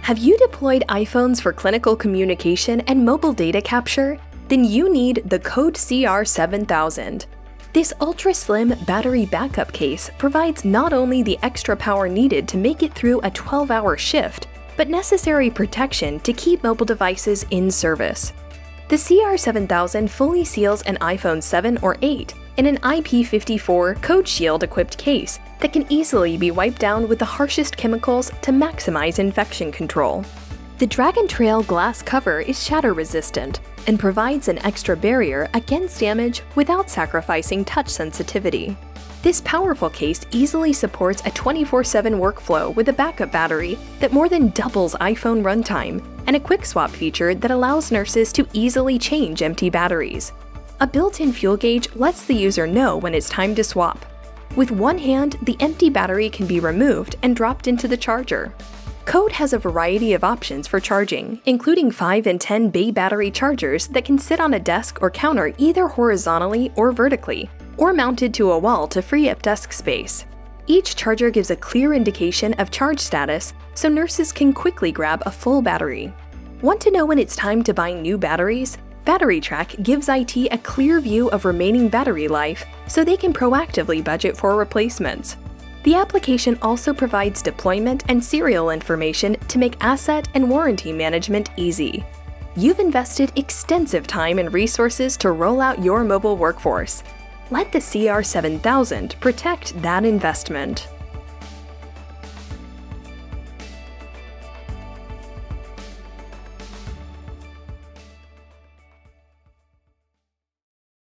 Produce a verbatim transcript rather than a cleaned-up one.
Have you deployed iPhones for clinical communication and mobile data capture? Then you need the Code C R seven thousand. This ultra-slim battery backup case provides not only the extra power needed to make it through a twelve hour shift, but necessary protection to keep mobile devices in service. The C R seven thousand fully seals an iPhone seven or eight in an I P fifty-four Code Shield equipped case that can easily be wiped down with the harshest chemicals to maximize infection control. The Dragon Trail glass cover is shatter resistant and provides an extra barrier against damage without sacrificing touch sensitivity. This powerful case easily supports a twenty-four seven workflow with a backup battery that more than doubles iPhone runtime and a quick swap feature that allows nurses to easily change empty batteries. A built-in fuel gauge lets the user know when it's time to swap. With one hand, the empty battery can be removed and dropped into the charger. Code has a variety of options for charging, including five and ten bay battery chargers that can sit on a desk or counter either horizontally or vertically, or mounted to a wall to free up desk space. Each charger gives a clear indication of charge status, so nurses can quickly grab a full battery. Want to know when it's time to buy new batteries? Battery Track gives I T a clear view of remaining battery life so they can proactively budget for replacements. The application also provides deployment and serial information to make asset and warranty management easy. You've invested extensive time and resources to roll out your mobile workforce. Let the C R seven thousand protect that investment.